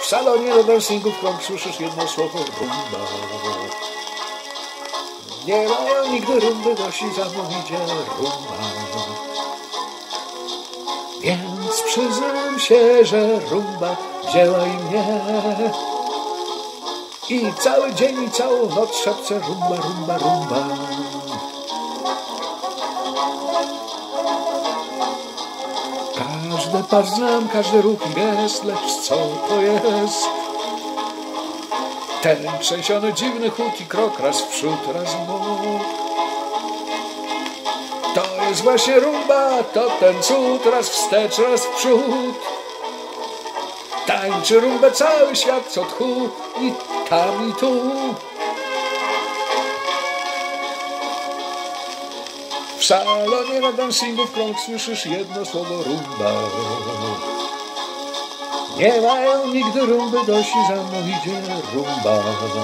W salonie do dancingu w krąg słyszysz jedno słowo rumba. Nie mają nigdy rumby dość i za mną idzie rumba. Więc przyznam się, że rumba wzięła i mnie. I cały dzień i całą noc szepce rumba, rumba, rumba. Każdy pas znam, każdy ruch jest, lecz co to jest? Ten trzęsiony dziwny chód i krok raz w przód, raz w bok. To jest właśnie rumba, to ten cud, raz wstecz, raz w przód. Tańczy rumbę cały świat co tchu, i tam i tu. W salonie na dancingu w krąg słyszysz jedno słowo rumba. Nie mają nigdy rumby dość i za mną idzie rumba.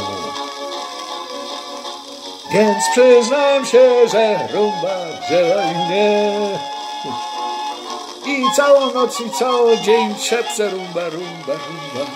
Więc przyznam się, że rumba wzięła i mnie. I całą noc i cały dzień szepce rumba, rumba, rumba.